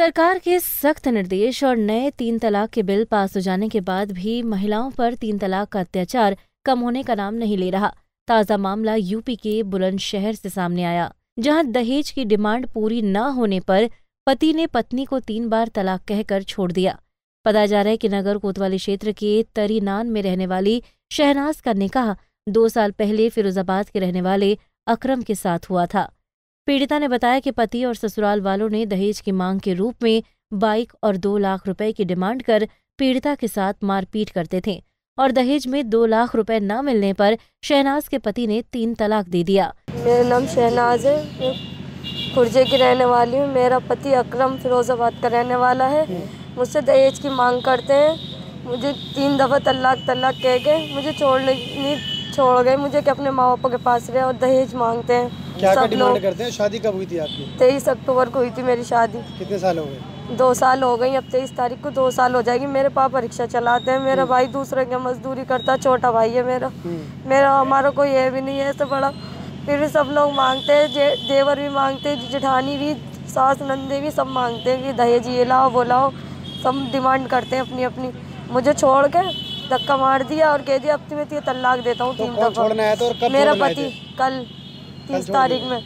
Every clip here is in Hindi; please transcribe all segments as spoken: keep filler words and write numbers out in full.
सरकार के सख्त निर्देश और नए तीन तलाक के बिल पास हो जाने के बाद भी महिलाओं पर तीन तलाक का अत्याचार कम होने का नाम नहीं ले रहा। ताज़ा मामला यूपी के बुलंदशहर से सामने आया, जहां दहेज की डिमांड पूरी न होने पर पति ने पत्नी को तीन बार तलाक कहकर छोड़ दिया। पता जा रहा है कि नगर कोतवाली क्षेत्र के तरीनान में रहने वाली शहनाज का निकाह दो साल पहले फिरोजाबाद के रहने वाले अकरम के साथ हुआ था। पीड़िता ने बताया कि पति और ससुराल वालों ने दहेज की मांग के रूप में बाइक और दो लाख रुपए की डिमांड कर पीड़िता के साथ मारपीट करते थे और दहेज में दो लाख रुपए न मिलने पर शहनाज के पति ने तीन तलाक दे दिया। मेरा नाम शहनाज है, मैं खुर्जे की रहने वाली हूँ। मेरा पति अकरम फिरोजाबाद का रहने वाला है। मुझसे दहेज की मांग करते हैं। मुझे तीन दफ़ा तलाक तलाक कह के मुझे छोड़ने नहीं छोड़ गए मुझे कि अपने माँ बाप के पास रहे और दहेज मांगते हैं। क्या क्या डिमांड करते हैं? शादी कब हुई थी आपकी? तेईस अक्टूबर को हुई थी मेरी शादी। कितने साल हो गए? दो साल हो गई। अब तेईस तारीख को दो साल हो जाएगी। मेरे पापा रिक्शा चलाते हैं, मेरा भाई दूसरे के मजदूरी करता है, छोटा भाई है मेरा। मेरा हमारा कोई ये भी नहीं है ऐसा बड़ा। फिर भी सब लोग मांगते हैं, देवर भी मांगते हैं, जेठानी भी, सास नंदे भी सब मांगते हैं कि दहेज ये लाओ वो लाओ। सब डिमांड करते हैं अपनी अपनी। मुझे छोड़ के धक्का मार दिया और कह दिया अब तुम्हें तो तलाक देता हूँ। तीन दफा मेरा पति कल तीस तारीख में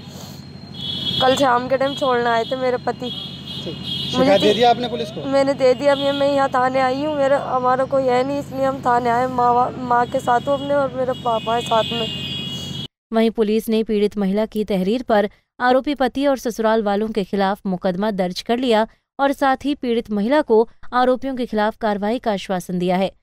कल शाम के टाइम छोड़ना आए थे मेरे पति। मुझे दे दिया आपने पुलिस को? मैंने दे दिया। मैं मैं यहाँ थाने आई हूँ। मेरा हमारा कोई है नहीं इसलिए हम थाने आए। माँ माँ के साथ हूँ अपने और मेरे पापा है साथ में। वहीं पुलिस ने पीड़ित महिला की तहरीर पर आरोपी पति और ससुराल वालों के खिलाफ मुकदमा दर्ज कर लिया और साथ ही पीड़ित महिला को आरोपियों के खिलाफ कार्रवाई का आश्वासन दिया है।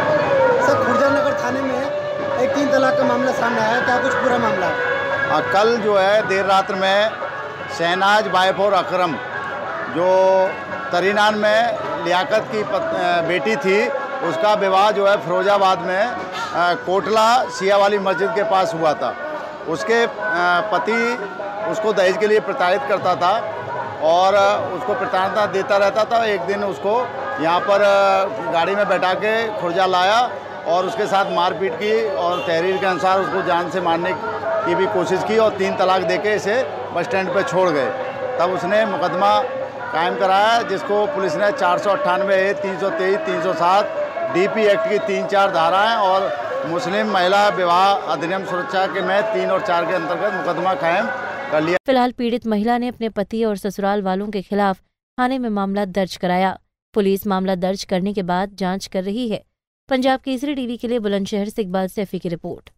सर, खुर्जा नगर थाने में एक तीन तलाक का मामला सामने आया, क्या कुछ पूरा मामला है? आ, कल जो है देर रात में शहनाज वाइफ और अकरम जो तरीनान में लियाकत की पत, बेटी थी, उसका विवाह जो है फिरोजाबाद में आ, कोटला शिया वाली मस्जिद के पास हुआ था। उसके आ, पति उसको दहेज के लिए प्रताड़ित करता था और उसको प्रताड़ना देता रहता था। एक दिन उसको यहाँ पर गाड़ी में बैठा के खुर्जा लाया और उसके साथ मारपीट की और तहरीर के अनुसार उसको जान से मारने की भी कोशिश की और तीन तलाक देके इसे बस स्टैंड पे छोड़ गए। तब उसने मुकदमा कायम कराया जिसको पुलिस ने चार सौ अट्ठानवे ए तीन सौ तेईस तीन सौ सात डी पी एक्ट की तीन चार धाराएं और मुस्लिम महिला विवाह अधिनियम सुरक्षा के में तीन और चार के अंतर्गत मुकदमा कायम कर लिया। फिलहाल पीड़ित महिला ने अपने पति और ससुराल वालों के खिलाफ थाने में मामला दर्ज कराया। पुलिस मामला दर्ज करने के बाद जांच कर रही है। पंजाब केसरी टीवी के लिए बुलंदशहर से इकबाल सैफी की रिपोर्ट।